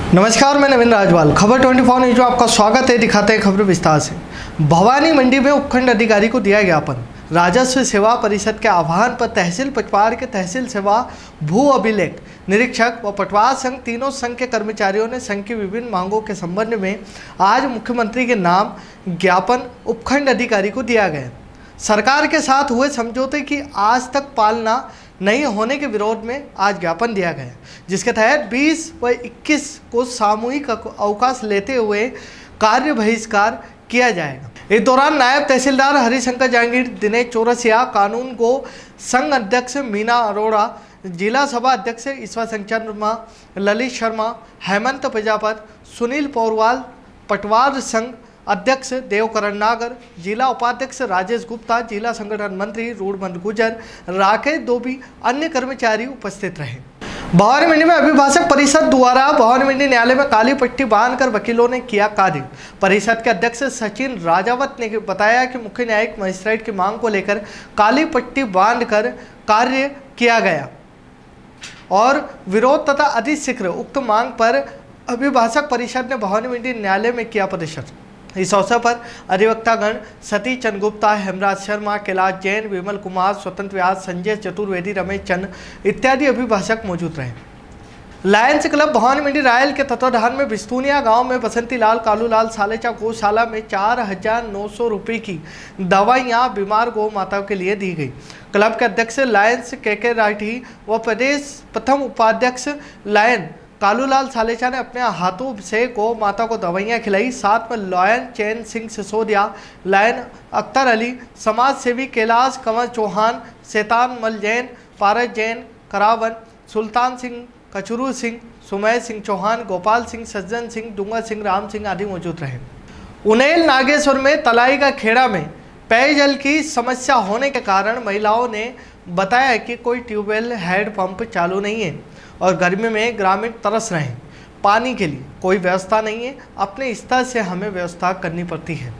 नमस्कार, मैं नवीन राजवाल। खबर 24 न्यूज में आपका स्वागत है। दिखाते हैं खबर विस्तार से। भवानी मंडी में उपखंड अधिकारी को दिया ज्ञापन। राजस्व सेवा परिषद के आह्वान पर तहसील पटवार के तहसील सेवा भू अभिलेख निरीक्षक व पटवार संघ तीनों संघ के कर्मचारियों ने संघ की विभिन्न मांगों के संबंध में आज मुख्यमंत्री के नाम ज्ञापन उपखंड अधिकारी को दिया गया। सरकार के साथ हुए समझौते की आज तक पालना नहीं होने के विरोध में आज ज्ञापन दिया गया, जिसके तहत 20 व 21 को सामूहिक अवकाश लेते हुए कार्य बहिष्कार किया जाएगा। इस दौरान नायब तहसीलदार हरिशंकर जहांगीर, दिनेश चौरसिया, कानून गो संघ अध्यक्ष मीना अरोड़ा, जिला सभा अध्यक्ष ईश्वर शर्मा, ललित शर्मा, हेमंत प्रजापत, सुनील पौरवाल, पटवार संघ अध्यक्ष देवकरण नागर, जिला उपाध्यक्ष राजेश गुप्ता, जिला संगठन मंत्री रूढ़मंद गुजर, राकेश दोबी, अन्य कर्मचारी उपस्थित रहे। भवानी मंडी में अभिभाषक परिषद द्वारा भवानी मंडी न्यायालय में काली पट्टी बांधकर वकीलों ने किया कार्य। परिषद के अध्यक्ष सचिन राजावत ने बताया कि मुख्य न्यायिक मजिस्ट्रेट की मांग को लेकर काली पट्टी बांधकर कार्य किया गया और विरोध तथा अधिशीघ्र उक्त मांग पर अभिभाषक परिषद ने भवानी मंडी न्यायालय में किया प्रदर्शन। इस अवसर पर अधिवक्तागण सतीश चंद्र गुप्ता, हेमराज शर्मा, कैलाश जैन, विमल कुमार, स्वतंत्र व्यास, संजय चतुर्वेदी, रमेश चंद इत्यादि अभिभाषक मौजूद रहे। Lions club Bhawani Mandi royal के तत्वाधान में बिस्तुनिया गांव में बसंती लाल कालूलाल सालेचा गौशाला में 4,900 रुपये की दवाइयां बीमार गौ माताओं के लिए दी गई। क्लब के अध्यक्ष लायंस के राठी व प्रदेश प्रथम उपाध्यक्ष लायन कालूलाल सालेचा ने अपने हाथों से गौ माता को दवाइयाँ खिलाई। साथ में लायन चैन सिंह सिसोदिया, लायन अख्तर अली, समाज सेवी कैलाश कंवर चौहान, शैतान मल जैन, पारस जैन, करावन, सुल्तान सिंह, कचरू सिंह, सुमय सिंह चौहान, गोपाल सिंह, सज्जन सिंह, डूंगर सिंह, राम सिंह आदि मौजूद रहे। उनेल नागेश्वर में तलाई का खेड़ा में पेयजल की समस्या होने के कारण महिलाओं ने बताया कि कोई ट्यूबवेल हैंड पंप चालू नहीं है और गर्मी में ग्रामीण तरस रहे हैं। पानी के लिए कोई व्यवस्था नहीं है, अपने स्तर से हमें व्यवस्था करनी पड़ती है।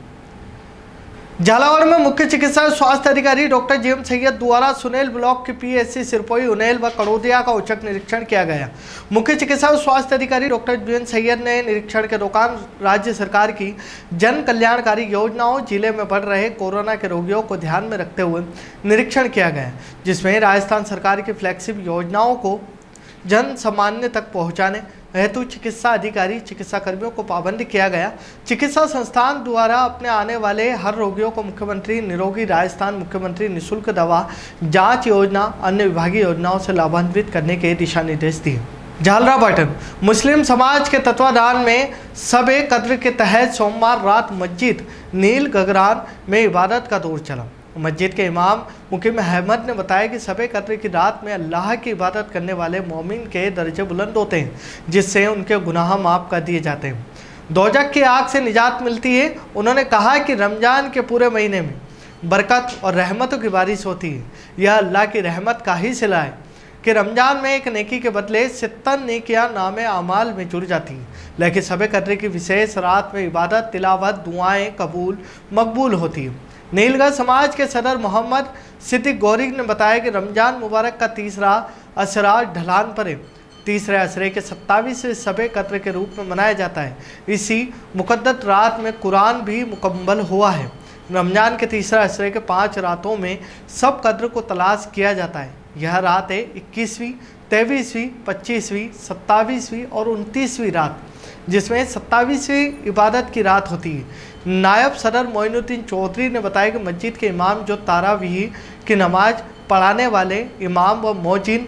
झालावाड़ में मुख्य चिकित्सा स्वास्थ्य अधिकारी डॉक्टर जीएम सैयद द्वारा सुनेल ब्लॉक के पीएचसी सिरपोई, उनेल व कड़ोदिया का औचक निरीक्षण किया गया। मुख्य चिकित्सा स्वास्थ्य अधिकारी डॉक्टर जीएम सैयद ने निरीक्षण के दौरान राज्य सरकार की जन कल्याणकारी योजनाओं, जिले में बढ़ रहे कोरोना के रोगियों को ध्यान में रखते हुए निरीक्षण किया गया, जिसमें राजस्थान सरकार की फ्लैगशिप योजनाओं को जन सामान्य तक पहुंचाने हेतु चिकित्सा अधिकारी चिकित्सा कर्मियों को पाबंद किया गया। चिकित्सा संस्थान द्वारा अपने आने वाले हर रोगियों को मुख्यमंत्री निरोगी राजस्थान, मुख्यमंत्री निःशुल्क दवा जांच योजना, अन्य विभागीय योजनाओं से लाभान्वित करने के दिशा निर्देश दिए। झालरापाटन मुस्लिम समाज के तत्वाधान में सबे कद्र के तहत सोमवार रात मस्जिद नील गगरान में इबादत का दौर चला। मस्जिद के इमाम मुकीम अहमद ने बताया कि सबे कद्र की रात में अल्लाह की इबादत करने वाले मोमिन के दर्जे बुलंद होते हैं, जिससे उनके गुनाह माफ़ कर दिए जाते हैं, दोजख की आग से निजात मिलती है। उन्होंने कहा कि रमज़ान के पूरे महीने में बरकत और रहमतों की बारिश होती है। यह अल्लाह की रहमत का ही सिला है कि रमज़ान में एक नेकी के बदले 70 नेकियां नामे आमाल में जुड़ जाती हैं, लेकिन सबे कद्र की विशेष रात में इबादत, तिलावत, दुआएँ मकबूल होती है। नीलगढ़ समाज के सदर मोहम्मद सिद्दीक गौरी ने बताया कि रमज़ान मुबारक का तीसरा असरा ढलान पर है। तीसरे असरे के 27वें सबे कद्र के रूप में मनाया जाता है। इसी मुक़द्दस रात में कुरान भी मुकम्मल हुआ है। रमज़ान के तीसरा असरे के 5 रातों में सब कद्र को तलाश किया जाता है। यह रात है 21वीं, 23वीं, 25वीं, 27वीं और 29वीं रात, जिसमें 27वीं इबादत की रात होती है। नायब सदर मोइनुद्दीन चौधरी ने बताया कि मस्जिद के इमाम जो तारावीह की नमाज पढ़ाने वाले इमाम व मौजिन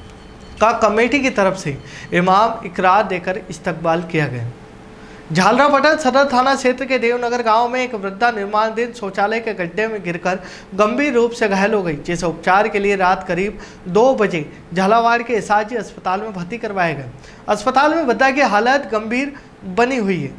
का कमेटी की तरफ से इमाम इकरार देकर इस्तकबाल किया गया। झालरापाटन सदर थाना क्षेत्र के देवनगर गांव में एक वृद्धा निर्माणाधीन शौचालय के गड्ढे में गिरकर गंभीर रूप से घायल हो गई, जिसे उपचार के लिए रात करीब 2 बजे झालावाड़ के एसआरजी अस्पताल में भर्ती करवाया गया। अस्पताल में वृद्धा की हालत गंभीर बनी हुई है।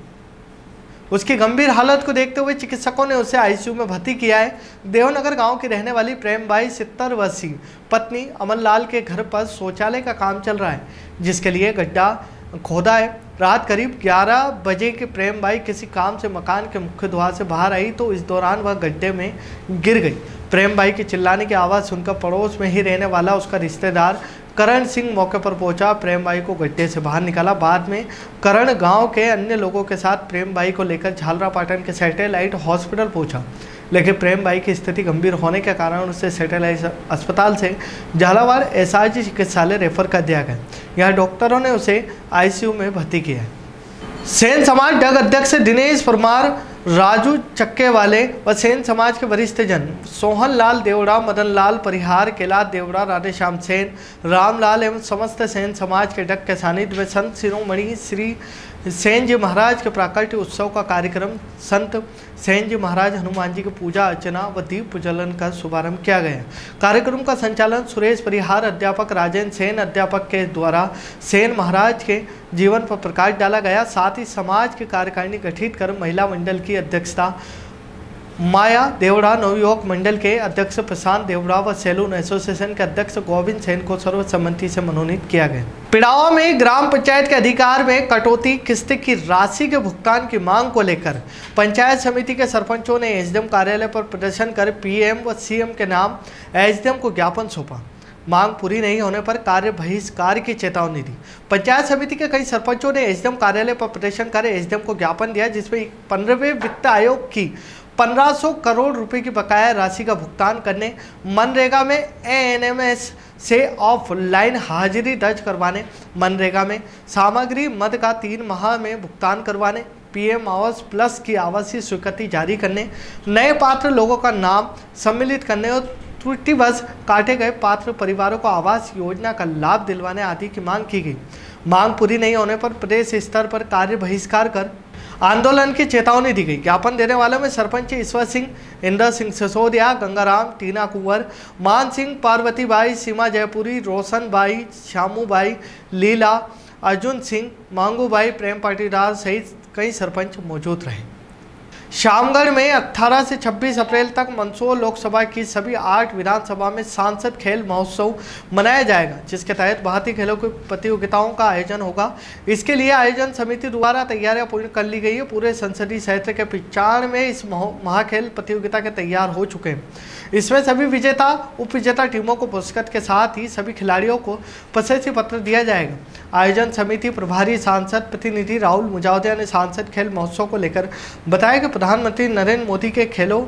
उसकी गंभीर हालत को देखते हुए चिकित्सकों ने उसे आईसीयू में भर्ती किया है। देवनगर गांव की रहने वाली प्रेमबाई 70 वर्षीय पत्नी अमनलाल के घर पर शौचालय का काम चल रहा है, जिसके लिए गड्ढा खोदा है। रात करीब 11 बजे के प्रेमबाई किसी काम से मकान के मुख्य द्वार से बाहर आई तो इस दौरान वह गड्ढे में गिर गई। प्रेमबाई के चिल्लाने की आवाज़ सुनकर पड़ोस में ही रहने वाला उसका रिश्तेदार करण सिंह मौके पर पहुंचा, प्रेम बाई को गड्ढे से बाहर निकाला। बाद में करण गांव के अन्य लोगों के साथ प्रेम बाई को लेकर झालरापाटन के सैटेलाइट हॉस्पिटल पहुंचा, लेकिन प्रेम बाई की स्थिति गंभीर होने के कारण उसे सैटेलाइट अस्पताल से झालावाड़ एसआरजी चिकित्सालय रेफर कर दिया गया। यहाँ डॉक्टरों ने उसे आईसीयू में भर्ती किया है। सेन समाज डग अध्यक्ष दिनेश परमार, राजू चक्केवाले व सेन समाज के वरिष्ठ जन सोहन लाल देवड़ा, मदन लाल परिहार, कैलाश देवड़ा, राधेश्याम सेन, रामलाल एवं समस्त सेन समाज के डग के सानिध्य में संत शिरोमणि श्री सेन जी महाराज के प्राकट्य उत्सव का कार्यक्रम संत सेन जी महाराज हनुमान जी की पूजा अर्चना व दीप प्रज्वलन का शुभारंभ किया गया। कार्यक्रम का संचालन सुरेश परिहार, अध्यापक राजेंद्र सेन अध्यापक के द्वारा सेन महाराज के जीवन पर प्रकाश डाला गया। साथ ही समाज की कार्यकारिणी गठित कर महिला मंडल की अध्यक्षता माया देवड़ा, नवयुवक मंडल के अध्यक्ष प्रशांत देवड़ा व सैलून एसोसिएशन के अध्यक्ष गोविंद सेन को सर्वसम्मति से मनोनीत किया गया। पिड़ावा में ग्राम पंचायत के अधिकार में कटौती किस्त की राशि के भुगतान की मांग को लेकर पंचायत समिति के सरपंचों ने एसडीएम कार्यालय पर प्रदर्शन कर पीएम व सीएम के नाम एसडीएम को ज्ञापन सौंपा। मांग पूरी नहीं होने पर कार्य बहिष्कार की चेतावनी दी। पंचायत समिति के कई सरपंचों ने एसडीएम कार्यालय पर प्रदर्शन कर एसडीएम को ज्ञापन दिया, जिसमें 15वें वित्त आयोग की 1500 करोड़ रुपए की बकाया राशि का भुगतान करने, मनरेगा में एएनएमएस से ऑफलाइन हाजिरी दर्ज करवाने, मनरेगा में सामग्री मद का 3 माह में भुगतान करवाने, पीएम आवास प्लस की आवासीय स्वीकृति जारी करने, नए पात्र लोगों का नाम सम्मिलित करने और त्रुटिवश काटे गए पात्र परिवारों को आवास योजना का लाभ दिलवाने आदि की मांग की गई। मांग पूरी नहीं होने पर प्रदेश स्तर पर कार्य बहिष्कार कर आंदोलन की चेतावनी दी गई। ज्ञापन देने वालों में सरपंच ईश्वर सिंह, इंद्र सिंह सिसोदिया, गंगाराम, टीना कुंवर, मान सिंह, पार्वती बाई, सीमा जयपुरी, रोशन बाई, श्यामू बाई, लीला, अर्जुन सिंह, मांगू बाई, प्रेम पाटीदार सहित कई सरपंच मौजूद रहे। शामगढ़ में 18 से 26 अप्रैल तक मंदसौर लोकसभा की सभी 8 विधानसभा में सांसद खेल महोत्सव मनाया जाएगा, जिसके तहत भारतीय खेलों की प्रतियोगिताओं का आयोजन होगा। इसके लिए आयोजन समिति द्वारा तैयारियां पूर्ण कर ली गई है। पूरे संसदीय क्षेत्र के 95 में इस महाखेल प्रतियोगिता के तैयार हो चुके हैं। इसमें सभी विजेता उप विजेता टीमों को पुरस्कृत के साथ ही सभी खिलाड़ियों को प्रशस्ति पत्र दिया जाएगा। आयोजन समिति प्रभारी सांसद प्रतिनिधि राहुल मुजावदिया ने सांसद खेल महोत्सव को लेकर बताया कि प्रधानमंत्री नरेंद्र मोदी के खेलो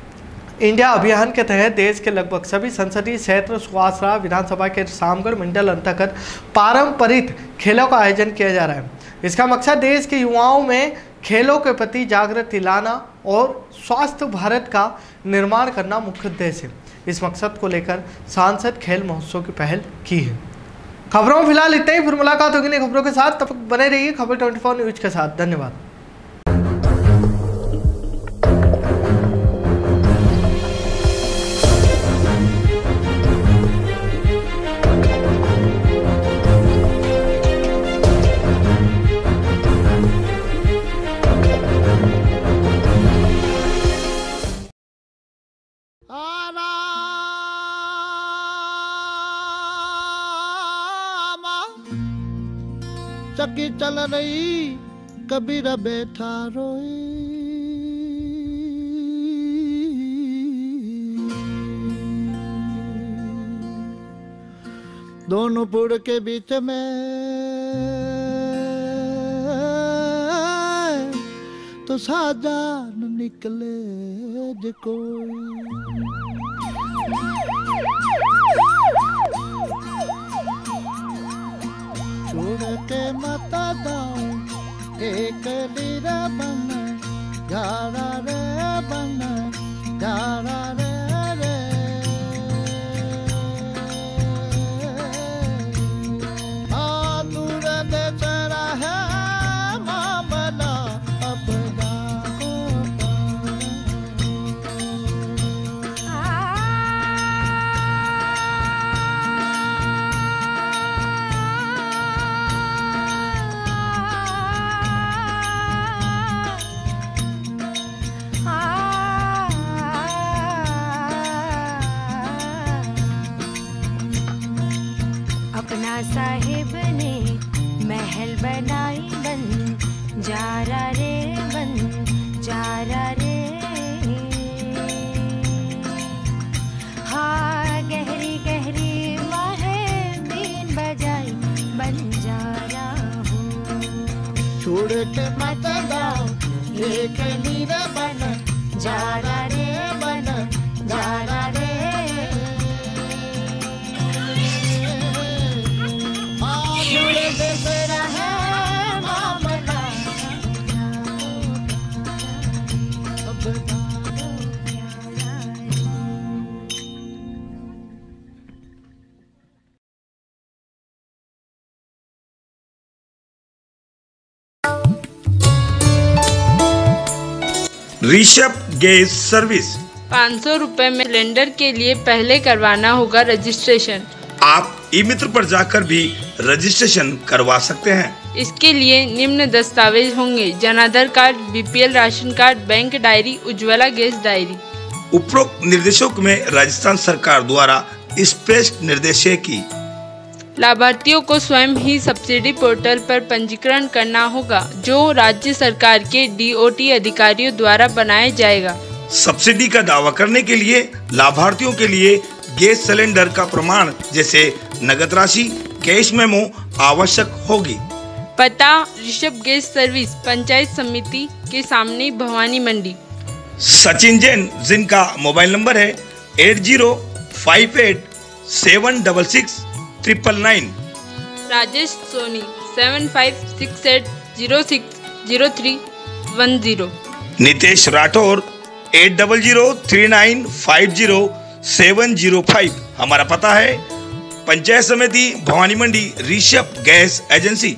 इंडिया अभियान के तहत देश के लगभग सभी संसदीय क्षेत्र सुवासरा विधानसभा के शामगढ़ मंडल अंतर्गत पारंपरिक खेलों का आयोजन किया जा रहा है। इसका मकसद देश के युवाओं में खेलों के प्रति जागृति लाना और स्वस्थ भारत का निर्माण करना मुख्य उद्देश्य है। इस मकसद को लेकर सांसद खेल महोत्सव की पहल की है। खबरों में फिलहाल इतना ही, फिर मुलाकात होगी नई खबरों के साथ। तब तक बने रहिए खबर 24 न्यूज के साथ। धन्यवाद। चक्की चल रही कबीरा बैठा रोए, दोनों पुड़ के बीच में तो साजान निकले जे कोई, छोड़ के मता दाओ एक लीरा बन जारा रे बन जारा रे रे दूर दे चरा है मामला अब साहिब ने महल बनाई बन जारा रे बन जारा रे, हाँ गहरी गहरी महल छोड़ के मत जाओ, एक नीर बन जारा रे बन जारा रे। जुड़ देश रहे मामला, अब ऋषभ गैस सर्विस। 500 रुपए में सिलेंडर के लिए पहले करवाना होगा रजिस्ट्रेशन। आप ई मित्र पर जाकर भी रजिस्ट्रेशन करवा सकते हैं। इसके लिए निम्न दस्तावेज होंगे: Jan Aadhaar card, BPL ration card, bank diary, Ujjwala gas diary. उपरोक्त निर्देशों में राजस्थान सरकार द्वारा स्पष्ट निर्देश है कि लाभार्थियों को स्वयं ही सब्सिडी पोर्टल पर पंजीकरण करना होगा, जो राज्य सरकार के डीओटी अधिकारियों द्वारा बनाया जाएगा। सब्सिडी का दावा करने के लिए लाभार्थियों के लिए गैस सिलेंडर का प्रमाण जैसे नगद राशि, कैश मेमो आवश्यक होगी। पता: ऋषभ गैस सर्विस, पंचायत समिति के सामने, भवानी मंडी। सचिन जैन, जिनका मोबाइल नंबर है 8058766999। राजेश सोनी 7568060310। नितेश राठौर 8003950705। हमारा पता है पंचायत समिति Bhawani Mandi, Rishabh gas agency.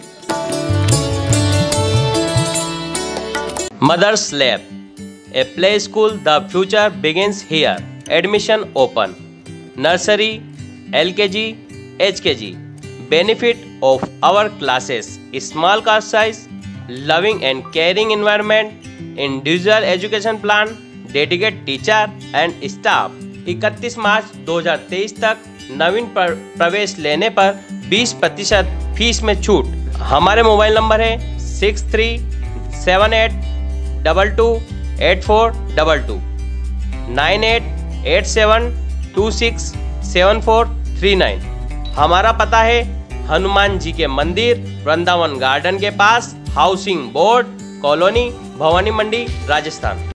Mother's Lab, a play school. The future begins here. Admission open. Nursery, LKG, HKG. Benefit of our classes: small class size, loving and caring environment, individual education plan, dedicated teacher and staff। 31 मार्च 2023 तक नवीन प्रवेश लेने पर 20% fees में छूट। हमारे mobile number है 6378228422, 9887267439। हमारा पता है हनुमान जी के मंदिर, वृंदावन गार्डन के पास, housing board colony, Bhawani Mandi, Rajasthan.